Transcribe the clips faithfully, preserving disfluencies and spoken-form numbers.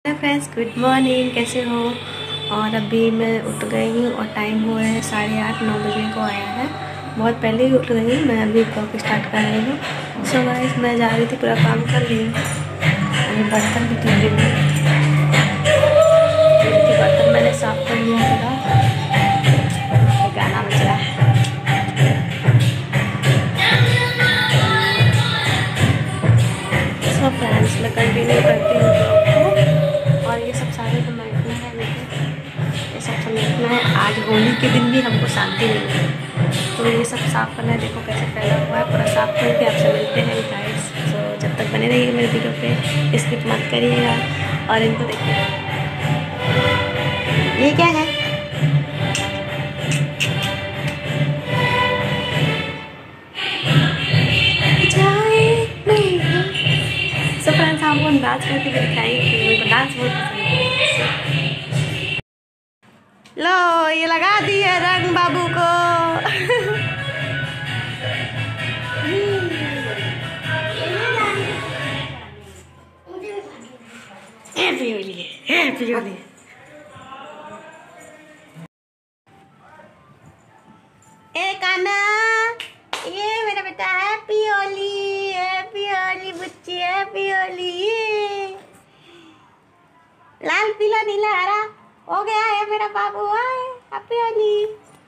Friends, good morning. कैसे हो? और अभी मैं उठ गई हूँ और टाइम हुआ है साढ़े आठ नौ बजे को आया है। बहुत पहले ही उठ गई हूँ। मैं अभी ब्लॉग स्टार्ट कर रही हूँ। सो गाइस, मैं जा रही थी, पूरा काम कर ली, अभी बर्तन भी धो रही हूँ। बर्तन मैंने साफ कर लिया पूरा। गाना बज रहा है। सो फ्रेंड्स, मैं कंटिन्यू करती हूँ ब्लॉग को। और ये सब सारे समेटना है, देखो ये सब समेटना है। आज होली के दिन भी हमको शांति नहीं है, तो ये सब साफ़ करना है। देखो कैसे फैला हुआ है, पूरा साफ़ करके आपसे मिलते हैं गाइस। तो जब तक बने रहिए मेरे वीडियो पे, स्किप मत करिएगा। और इनको देखिए, ये क्या है? सो फ्रेंड्स, हमको डांस करके दिखाएंगे। मेरे को डांस बहुत पसंद है। लो, ये लगा दी है रंग बाबू को। Happy Holi, happy Holi. ए काना, ये मेरा बेटा, हैप्पी होली, हैप्पी होली बच्ची, हैप्पी होली। लाल पीला नीला हरा हो गया है मेरा बाबू। आए, हैप्पी होली।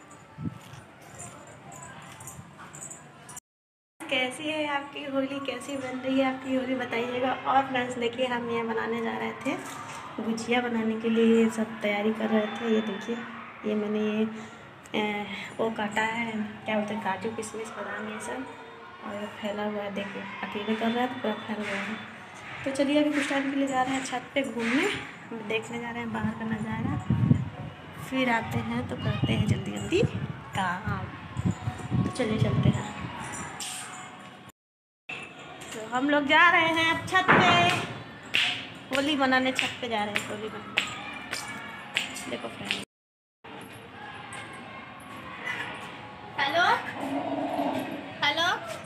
कैसी है आपकी होली? कैसी बन रही है आपकी होली? बताइएगा। और फ्रेंड्स देखिए, हम ये बनाने जा रहे थे, गुजिया बनाने के लिए ये सब तैयारी कर रहे थे। ये देखिए, ये मैंने ये ए, वो काटा है, क्या बोलते हैं, काजू किशमिश बादाम ये सब, और फैला हुआ है। देखिए अकेले कर रहा है तो पूरा फैल गया है। तो चलिए अभी कुछ टाइम के लिए जा रहे हैं छत पे घूमने, देखने जा रहे हैं बाहर का नज़ारा। फिर आते हैं तो करते हैं जल्दी जल्दी काम। तो चलिए चलते हैं। तो हम लोग जा रहे हैं अब छत पे होली मनाने। छत पे जा रहे हैं होली मनाने। देखो friend, hello hello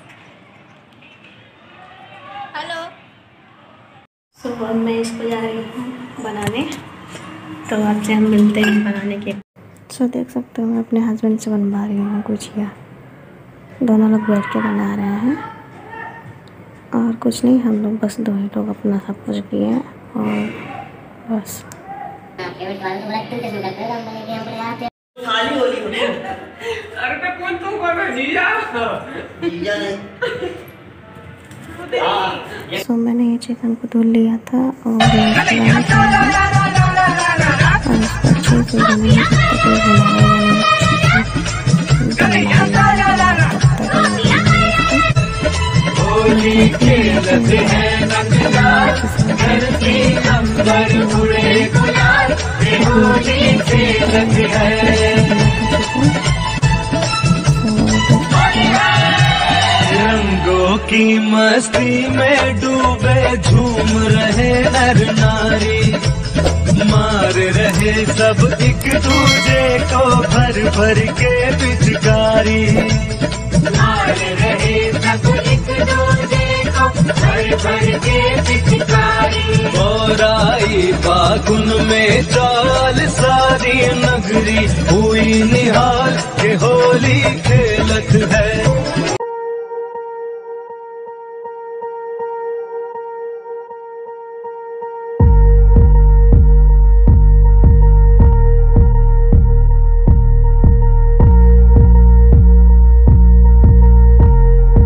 hello. So अब मैं इसको जा रही हूँ बनाने, तो आपसे हम मिलते हैं बनाने के। सो देख सकते हो, मैं अपने हस्बैंड से बनवा रही हूँ गुजिया। दोनों लोग बैठ के बना रहे हैं और कुछ नहीं, हम लोग बस दो ही लोग अपना सब कुछ किए हैं और बस। सो so, मैंने ये चिकन को धुल लिया था और अच्छे से रंगों की मस्ती में डूबे झूम रहे नर नारी, मार रहे सब एक दूजे को भर भर के पिचकारी, मार रहे सब एक दूजे को भर भर के पिचकारी। और आई फागुन में चाल सारी नगरी हुई निहाल के होली खेलत है।